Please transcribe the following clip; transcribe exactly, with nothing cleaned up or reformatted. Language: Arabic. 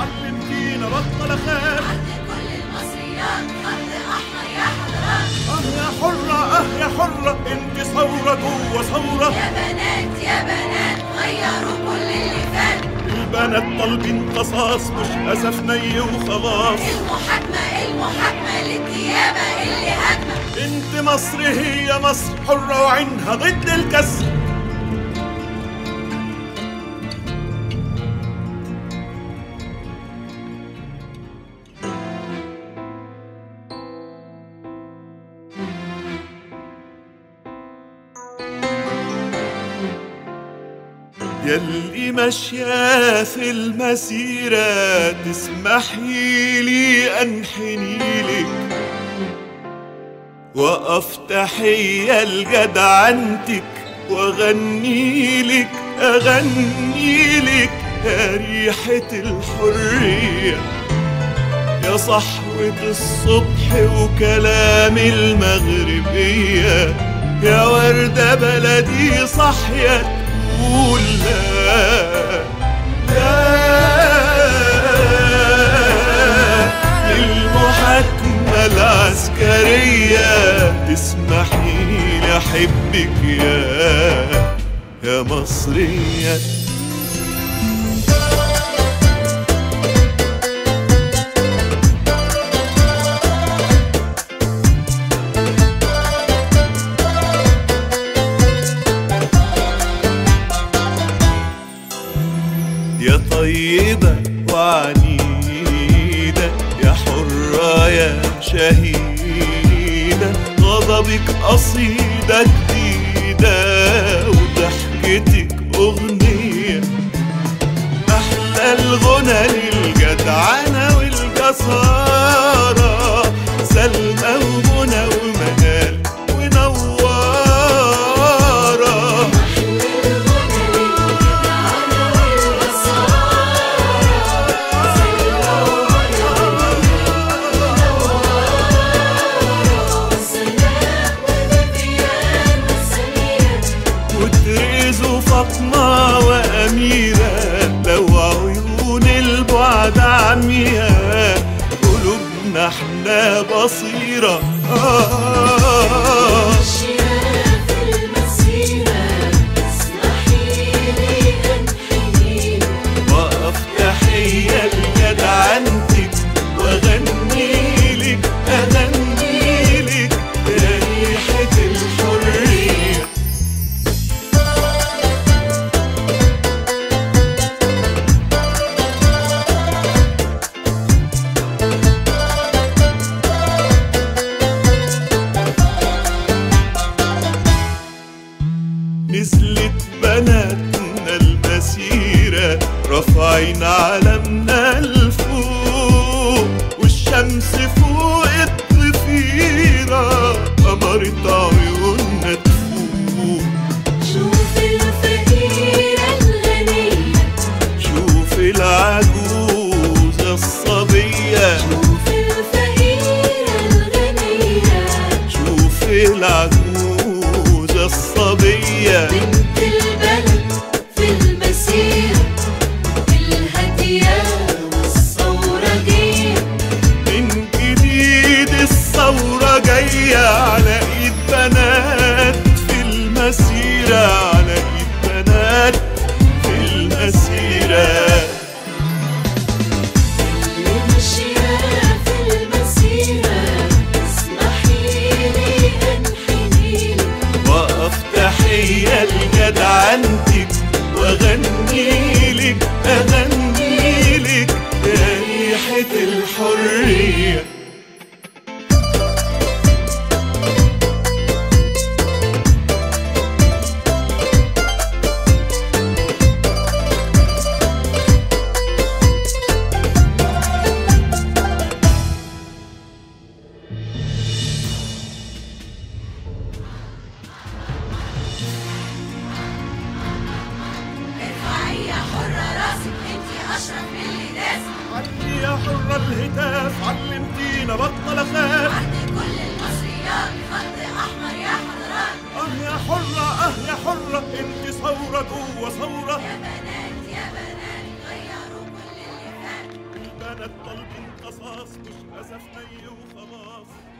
علمتينا بطل اخاف. عند كل المصريات خط احمر يا حضرات. اه يا حرة اه يا حرة انت ثورة جوه ثورة. يا بنات يا بنات غيروا كل اللي فات. البنات طالبين قصاص مش اسف ني وخلاص. المحاكمة المحاكمة للديابة اللي هاجمة. انت مصر هي مصر حرة وعينها ضد الكسر. يلي ماشية في المسيرة تسمحي لي أنحني لك وأقف تحية لجدعنتك وأغني لك أغني لك يا ريحة الحرية يا صحوة الصبح وكلام المغربية يا وردة بلدي صحية قول لا لا للمحاكمة العسكرية تسمحي لي أحبك يا يا مصرية. يا طيبة وعنيدة يا حرة يا شهيدة غضبك قصيدة جديدة وضحكتك أغنية أحلى الغنى للجدعنة والجسارة سلمى ومنى ومنال ونوارة. فاطمة وأميرة لو عيون البعد عمياء قلوبنا احنا بصيرة. آه في المسيرة اسمحي لي أنحني وأقف تحية لجدعنتك وأغني لك أغني لك يا ريحة الحرية. نزلت بناتنا المسيرة رافعين علمنا لفوق والشمس فوق الضفيرة قمرت عيوننا تفوق. شوف الفقيرة الغنية شوف العجوزة الصبية شوف الفقيرة الغنية شوف العجوزة الصبية بنت البلد في المسيرة الهادية والثورجية. من جديد الثورة جاية على ايد بنات في المسيرة على ايد بنات في المسيرة. اللي ماشية في المسيرة اسمحي لي أنحني وأقف تحية لجدعنتك وأغني لك أغني لك يا ريحة الحرية. علي يا حرة الهتاف علمتينا بطل اخاف. عند كل المصريات خط احمر يا حضرات. اه يا حرة اه يا حرة انت ثورة جوه ثورة. يا بنات يا بنات غيروا كل اللي فات. بنات طالبين قصاص مش أسف ني وخلاص.